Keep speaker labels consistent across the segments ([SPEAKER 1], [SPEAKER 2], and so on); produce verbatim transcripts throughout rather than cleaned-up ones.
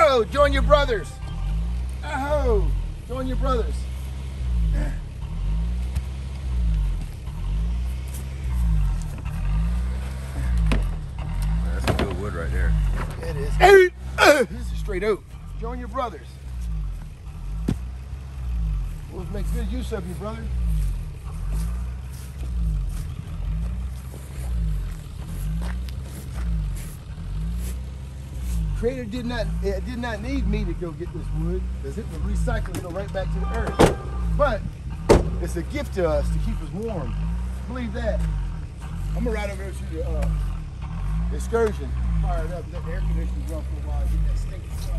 [SPEAKER 1] Aho, join your brothers. Aho, join your brothers.
[SPEAKER 2] That's a good wood right there.
[SPEAKER 1] It is. Hey, uh, this is straight oak. Join your brothers. We'll make good use of you, brother. Trader did not it did not need me to go get this wood because it would recycle and go right back to the earth. But it's a gift to us to keep us warm. Believe that. I'm gonna ride over there to the uh, excursion, fire it up, let the air conditioning run for a while, get that stinking sun.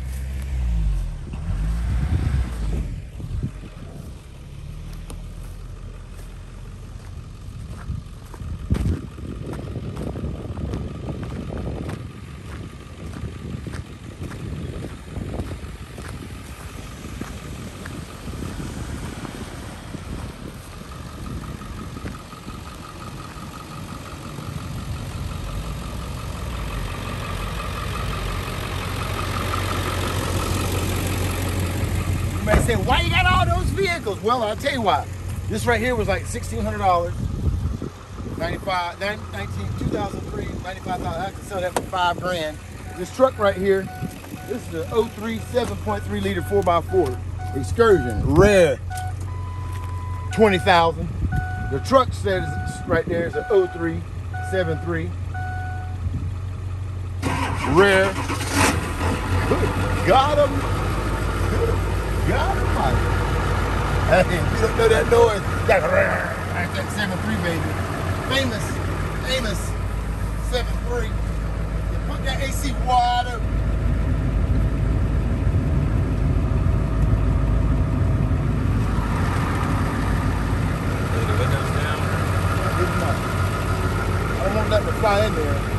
[SPEAKER 1] Say, why you got all those vehicles? Well, I'll tell you why. This right here was like sixteen hundred dollars. ninety-five, nineteen, two thousand three, ninety-five thousand. I can sell that for five grand. This truck right here, this is an oh three seven point three liter four by four Excursion, red, twenty thousand. The truck says right there is an oh three seven three. Rare. Got him. God almighty. Hey, if you don't know that noise, that's that seven three, baby. Famous, famous seven three. You put that A C wide open.
[SPEAKER 2] Lay the windows down.
[SPEAKER 1] I don't want nothing to fly in there.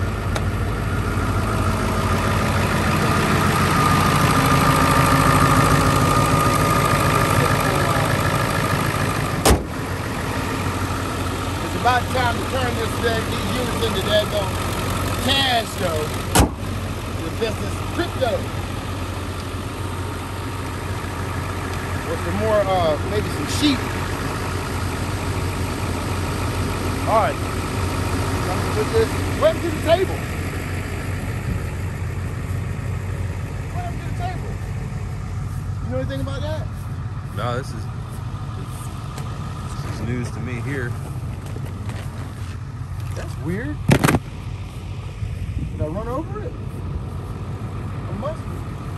[SPEAKER 1] About time to turn this uh, these units into that uh, cash though. The business crypto. Or some more uh maybe some sheep. Alright. I'm gonna put this right to the table. Right to the table. You know anything about that?
[SPEAKER 2] No, this is this is news to me here.
[SPEAKER 1] That's weird. Did I run over it? I must be.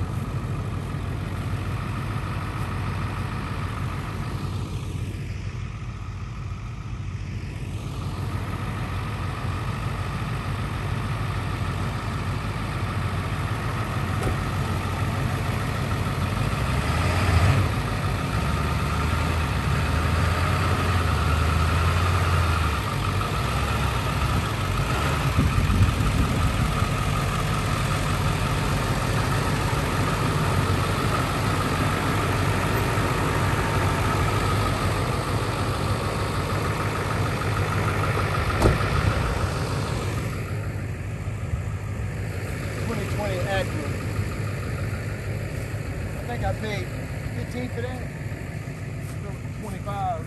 [SPEAKER 1] I think I paid fifteen for that. twenty-five.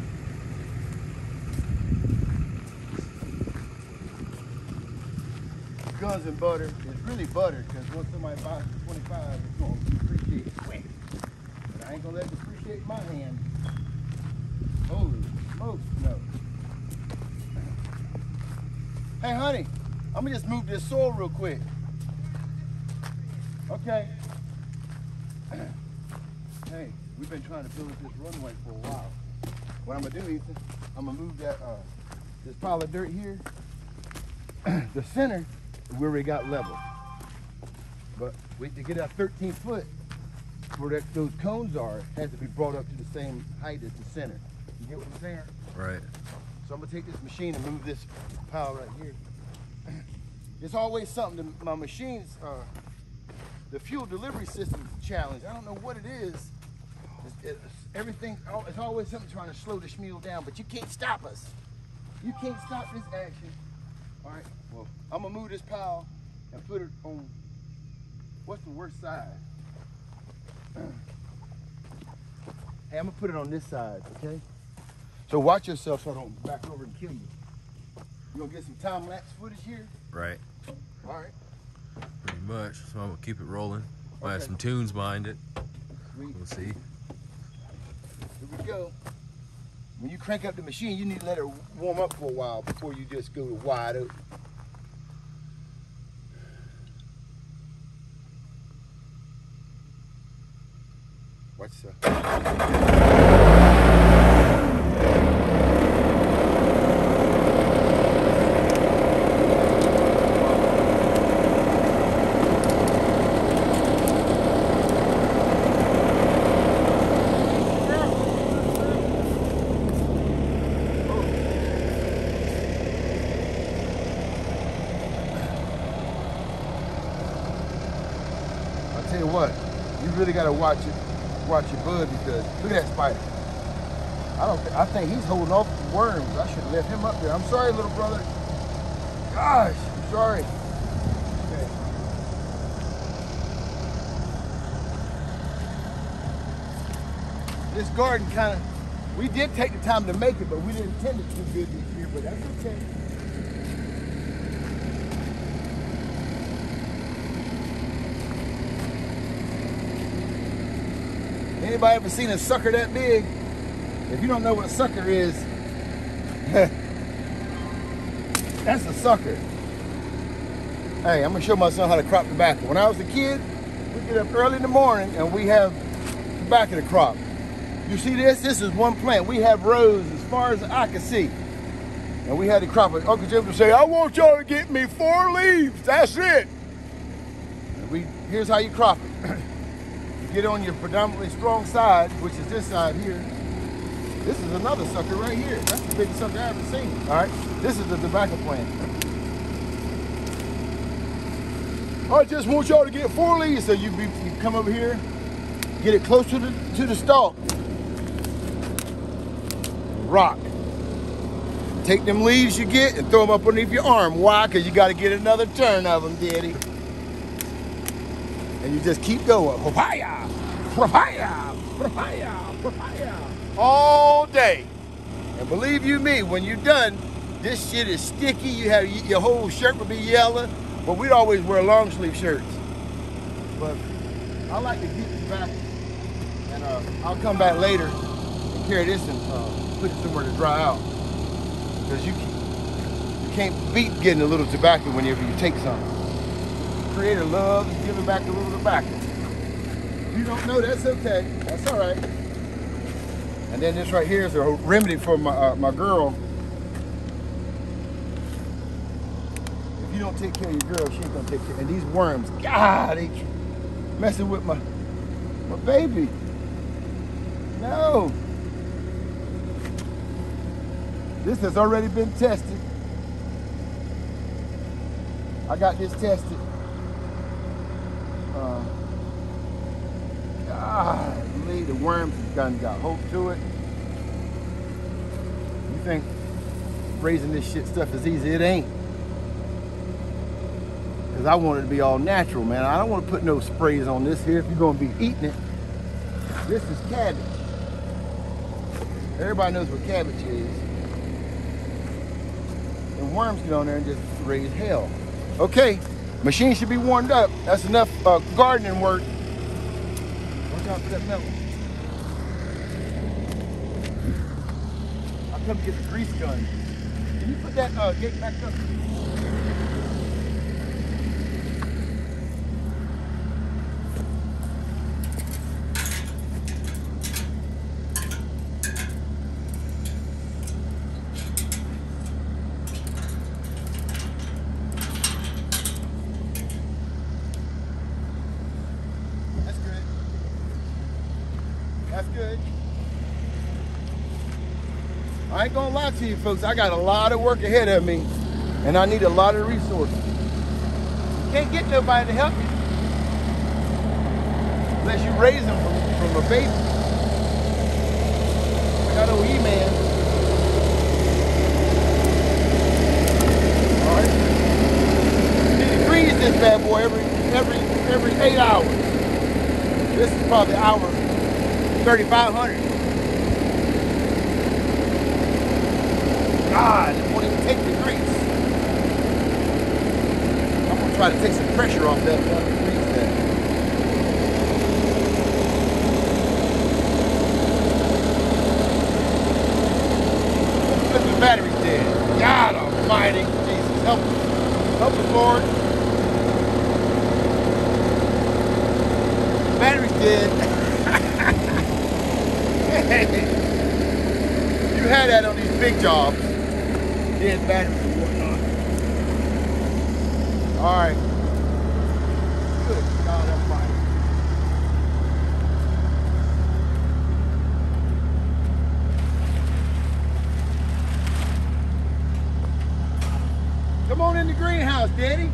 [SPEAKER 1] Guns and butter. It's really butter because once somebody buys for twenty-five, it's going to depreciate quick. But I ain't going to let it depreciate in my hand. Holy smokes, no. Hey, honey, I'm going to just move this soil real quick. Okay. Hey, we've been trying to build this runway for a while. What I'm gonna do, Ethan, I'm gonna move that uh, this pile of dirt here. The center, we already got level. But we to get that thirteen foot where that, those cones are, it has to be brought up to the same height as the center. You get what I'm saying?
[SPEAKER 2] Right.
[SPEAKER 1] So I'm gonna take this machine and move this pile right here. It's always something to my machines. Uh, the fuel delivery system challenge. I don't know what it is. It's, it's, everything. It's always something trying to slow the Shmules down, but you can't stop us. You can't stop this action. All right. Well, I'm gonna move this pile and put it on What's the worst side? Hey, I'm gonna put it on this side, okay? So watch yourself so I don't back over and kill you. You gonna get some time lapse footage here?
[SPEAKER 2] Right.
[SPEAKER 1] All right.
[SPEAKER 2] Pretty much. So I'm gonna keep it rolling. Might have
[SPEAKER 1] Okay.
[SPEAKER 2] some tunes behind it.
[SPEAKER 1] Sweet.
[SPEAKER 2] We'll see.
[SPEAKER 1] Here we go. When you crank up the machine, you need to let it warm up for a while before you just go wide open. Watch yourself. I'll tell you what, you really gotta watch it, watch your bud because look at that spider. I don't. I think he's holding off the worms. I should have left him up there. I'm sorry, little brother. Gosh, I'm sorry. Okay. This garden kind of, we did take the time to make it, but we didn't tend it too good this year. But that's okay. Anybody ever seen a sucker that big? If you don't know what a sucker is, that's a sucker. Hey, I'm gonna show my son how to crop tobacco. When I was a kid, we get up early in the morning and we have tobacco to crop. You see this? This is one plant. We have rows as far as I can see. And we had to crop it. Uncle Jim would say, I want y'all to get me four leaves. That's it. And we, here's how you crop it. Get on your predominantly strong side, which is this side here. This is another sucker right here. That's the biggest sucker I've ever seen. All right, this is the tobacco plant. I just want y'all to get four leaves. So you, be, you come over here, get it close to the, to the stalk. Rock. Take them leaves you get and throw them up underneath your arm. Why? Because you got to get another turn of them, daddy. And you just keep going. Papaya, papaya, papaya, papaya. All day. And believe you me, when you're done, this shit is sticky. You have your whole shirt will be yellow. But we'd always wear long sleeve shirts. But I like to keep it back. And uh, I'll come back later and carry this and uh, put it somewhere to dry out. Because you, you can't beat getting a little tobacco whenever you take something. Creator loves giving back a little tobacco. If you don't know, that's okay. That's all right. And then this right here is a remedy for my uh, my girl. If you don't take care of your girl, she ain't gonna take care. And these worms, God, they messing with my my baby. No. This has already been tested. I got this tested. Uh, golly, the worms have gotten got hope to it. You think raising this shit stuff is easy? It ain't. Because I want it to be all natural, man. I don't want to put no sprays on this here if you're going to be eating it. This is cabbage. Everybody knows what cabbage is. And worms get on there and just raise hell. Okay. Machine should be warmed up. That's enough uh, gardening work. Watch out for that metal. I'll come get the grease gun. Can you put that uh, gate back up? That's good. I ain't gonna lie to you folks, I got a lot of work ahead of me and I need a lot of resources. You can't get nobody to help you unless you raise them from, from a baby. I got old E-Man. All right. You need to grease this bad boy every every every eight thirty-five hundred. God, it won't even take the grease. I'm gonna try to take some pressure off that uh, grease there. Look, the battery's dead. God almighty. Jesus, help us. Help us, Lord. The battery's dead. You had that on these big jobs. Dead batteries and whatnot. All right. Good God Almighty. Come on in the greenhouse, Daddy.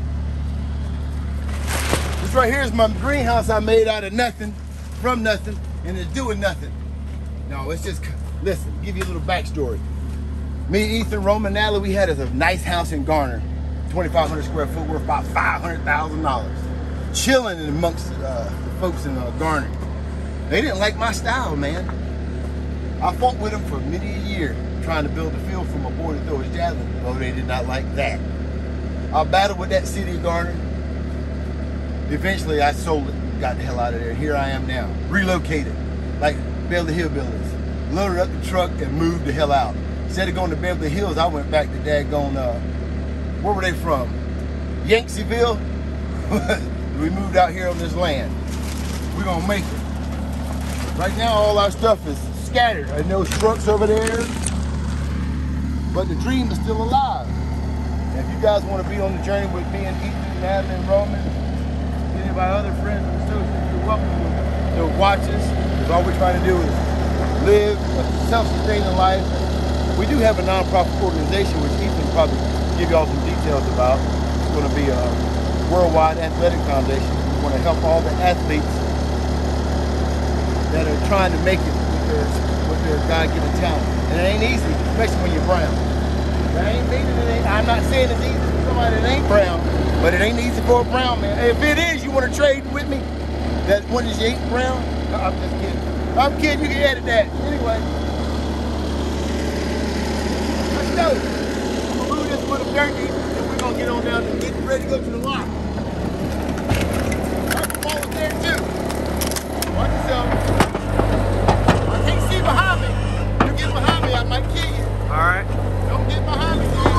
[SPEAKER 1] This right here is my greenhouse I made out of nothing, from nothing, and it's doing nothing. No, it's just, listen, give you a little backstory. Me, Ethan, Roman, Natalie, we had a nice house in Garner, twenty-five hundred square foot, worth about five hundred thousand dollars. Chilling amongst uh, the folks in uh, Garner. They didn't like my style, man. I fought with them for many a year, trying to build a field for my boy to throw his javelin. Oh, they did not like that. I battled with that city of Garner. Eventually, I sold it, got the hell out of there. Here I am now, relocated, like Beverly Hillbillies. Loaded up the truck and moved the hell out. Instead of going to Beverly Hills, I went back to daggone, uh, where were they from? Yanksville? We moved out here on this land. We're gonna make it. Right now, all our stuff is scattered. I know trucks over there, but the dream is still alive. And if you guys want to be on the journey with me and Ethan, Natalie, and Roman, any of our other friends and associates, you're welcome to watch us. Because all we're trying to do is live a self-sustaining life. We do have a non-profit organization, which Ethan will probably give you all some details about. It's going to be a worldwide athletic foundation. We want to help all the athletes that are trying to make it with their, with their God-given talent. And it ain't easy, especially when you're brown. That ain't meaning it ain't, I'm not saying it's easy for somebody that ain't brown, but it ain't easy for a brown man. If it is, you want to trade with me? That one is you ain't brown? No, I'm just kidding. I'm kidding, you can edit that. Anyway. Let's go. I'm gonna move this foot of dirt and we're gonna get on down and get ready to go to the lot. Our ball is there too. Watch yourself. I can't see behind me. You get behind me, I might kill you.
[SPEAKER 2] Alright.
[SPEAKER 1] Don't get behind me, dude.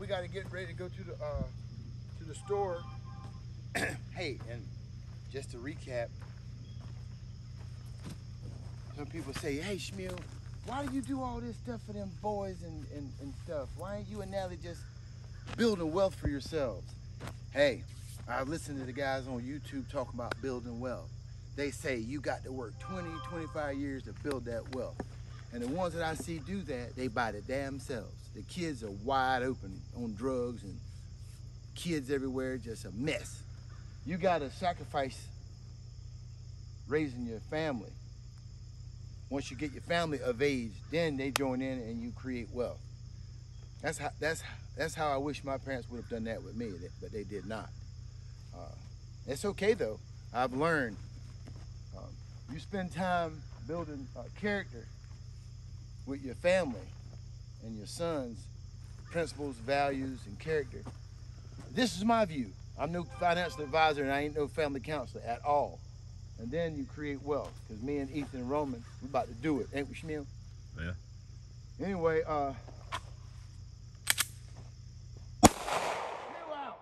[SPEAKER 1] we got to get ready to go to the uh, to the store. Hey, and just to recap, some people say, hey, Shmuel, why do you do all this stuff for them boys and, and, and stuff? Why ain't you and Nelly just building wealth for yourselves? Hey, I listen to the guys on YouTube talking about building wealth. They say you got to work twenty, twenty-five years to build that wealth. And the ones that I see do that, they buy the damn selves. The kids are wide open on drugs and kids everywhere, just a mess. You got to sacrifice raising your family. Once you get your family of age, then they join in and you create wealth. That's how, that's, that's how I wish my parents would have done that with me, but they did not. Uh, it's okay though. I've learned. Um, you spend time building uh, character with your family and your sons, principles, values, and character. This is my view. I'm no financial advisor and I ain't no family counselor at all. And then you create wealth, because me and Ethan and Roman, we're about to do it, ain't we, Shmuel?
[SPEAKER 2] Yeah.
[SPEAKER 1] Anyway, uh, out.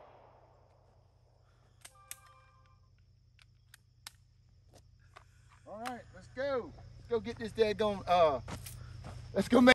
[SPEAKER 1] All right, let's go. Let's go get this daggone, uh, let's go make